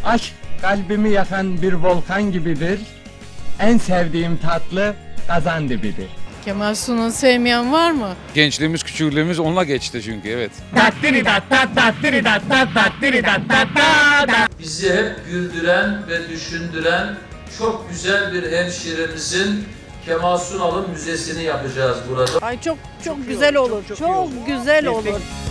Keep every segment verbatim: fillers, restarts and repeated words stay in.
Aşk kalbimi yakan bir volkan gibidir. En sevdiğim tatlı kazan dibidir. Kemal Sunal'ı sevmeyen var mı? Gençliğimiz, küçüklüğümüz onunla geçti çünkü, evet. Bizi hep güldüren ve düşündüren çok güzel bir hemşiremizin Kemal Sunal'ın müzesini yapacağız burada. Ay çok çok, çok güzel olur. Çok, çok, çok güzel olur.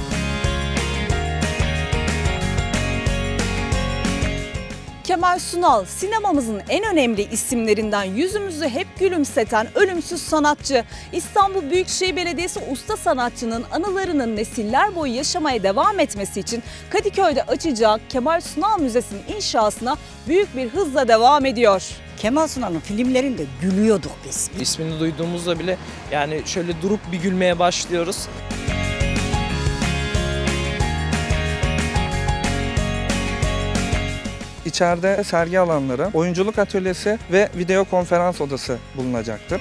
Kemal Sunal, sinemamızın en önemli isimlerinden, yüzümüzü hep gülümseten ölümsüz sanatçı. İstanbul Büyükşehir Belediyesi usta sanatçının anılarının nesiller boyu yaşamaya devam etmesi için Kadıköy'de açacağı Kemal Sunal Müzesi'nin inşasına büyük bir hızla devam ediyor. Kemal Sunal'ın filmlerinde gülüyorduk biz. İsmini duyduğumuzda bile yani şöyle durup bir gülmeye başlıyoruz. İçeride sergi alanları, oyunculuk atölyesi ve video konferans odası bulunacaktır.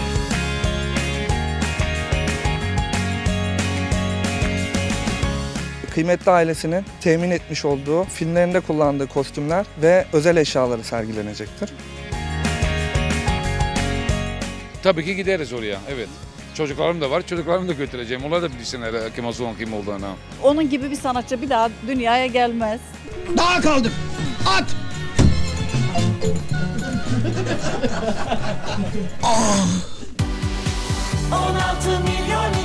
Kıymetli ailesinin temin etmiş olduğu, filmlerinde kullandığı kostümler ve özel eşyaları sergilenecektir. Tabii ki gideriz oraya, evet. Çocuklarım da var, çocuklarımı da götüreceğim. Onlar da bilsinler Kemal Sunal'ın kim olduğunu. Onun gibi bir sanatçı bir daha dünyaya gelmez. Daha kaldım. At! on altı milyon